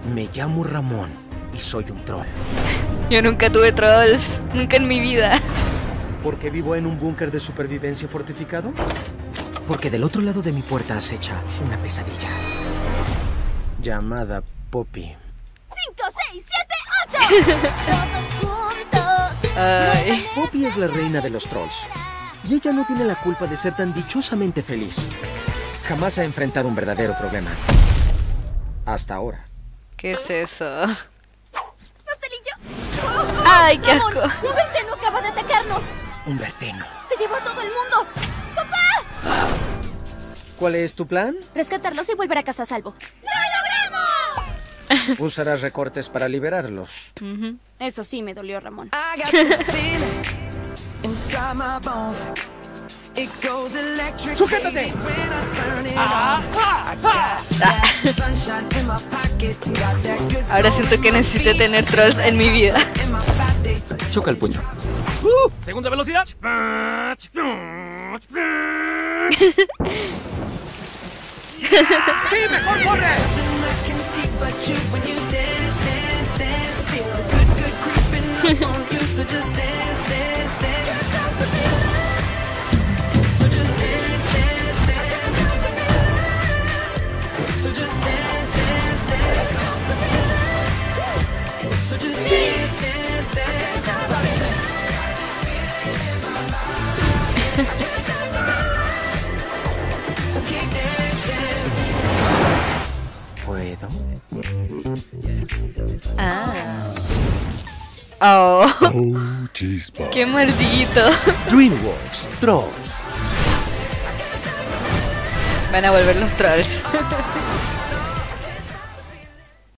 Me llamo Ramón y soy un troll. Yo nunca tuve trolls, nunca en mi vida. ¿Por qué vivo en un búnker de supervivencia fortificado? Porque del otro lado de mi puerta acecha una pesadilla. Llamada Poppy. 5, 6, 7, 8. Todos juntos. Ay. Poppy es la reina de los trolls. Y ella no tiene la culpa de ser tan dichosamente feliz. Jamás ha enfrentado un verdadero problema. Hasta ahora. ¿Qué es eso? ¿Pastelillo? ¡Ay, qué asco! ¡Ramón! ¡Un verteno acaba de atacarnos! Un verteno. ¡Se llevó a todo el mundo! ¡Papá! ¿Cuál es tu plan? Rescatarlos y volver a casa a salvo. ¡Lo logramos! Usarás recortes para liberarlos. Eso sí me dolió, Ramón. I got this feeling inside my bones. It goes electric. ¡Sujétate! When I turn it on. I got that sunshine in my pocket. Got that good Ahora soul siento que necesito tener trolls en mi vida. in my body. Choca el puño. Segunda velocidad. ¡Sí, mejor corre! Nothing I can see but you when you dance, dance, dance. Feel the good, good creeping up on you. So just dance, dance, dance. Can't stop the feeling. So just dance, dance, dance. So just dance, dance, dance. So just dance, dance, dance. Everybody say. So keep dancing. ¿Puedo? Oh, Oh, chispa. qué maldito. DreamWorks Trolls. Van a volver los trolls.